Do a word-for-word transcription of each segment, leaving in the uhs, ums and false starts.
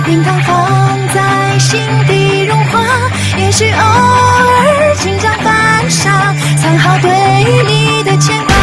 冰糖放在心底融化，也许偶尔紧张犯傻，藏好对你的牵挂。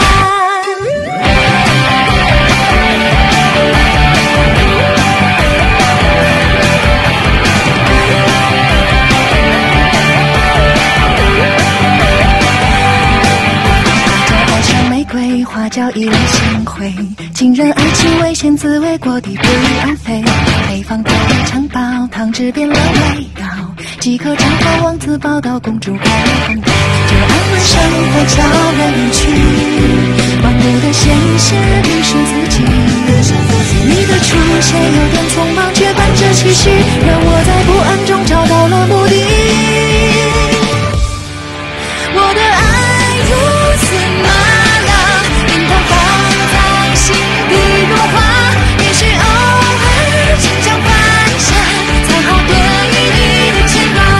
花椒一类鲜惠，惊人爱情危险滋味过的不翼而飞，配方太强暴，汤汁变了味道，即刻找到王子报告公主开了风暴，就安稳生活悄然远去，忙碌的现实迷失自己，你的出现有点匆忙，却伴着期许，让我在不安中找到了目的。我的爱如此麻辣，冰糖放在心底融化，也许偶尔紧张犯傻，藏好对于你的牵挂。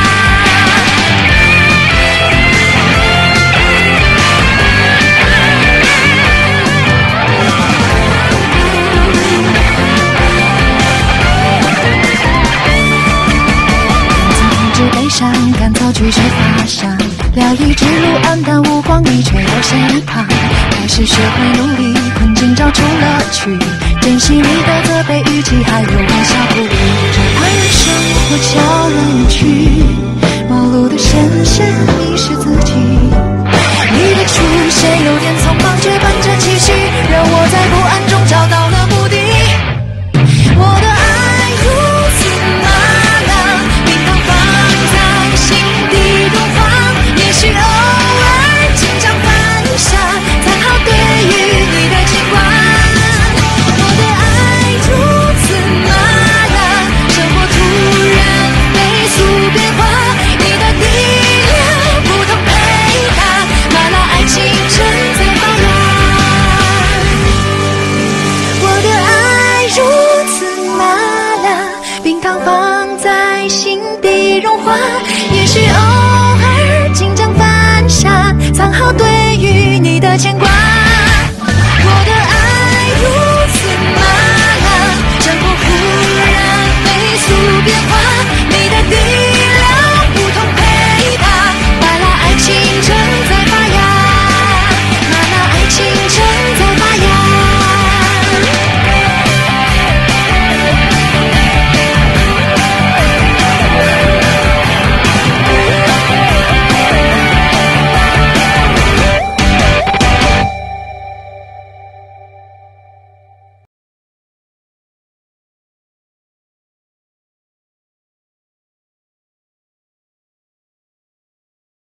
曾停止悲伤，干燥拒绝发伤，疗愈之路黯淡无光，你却留下一旁，开始学会努力，困境找出乐趣，珍惜你的责备语气，还有微笑鼓励，这安然生活悄然远去，忙碌的现实迷失自己，你的出现有点匆忙，却伴着期许，让我在不安中找到了目的。我的爱如此麻辣，冰糖放在心底融化，也许偶尔紧张犯傻，藏好对于你的牵挂。我的爱如此麻辣，生活突然飞速变化，你的力量不同配搭，麻辣爱情正在发芽。我的爱如此麻辣，冰糖放在心底融化，也许偶尔紧张犯傻，藏好对于你的牵挂。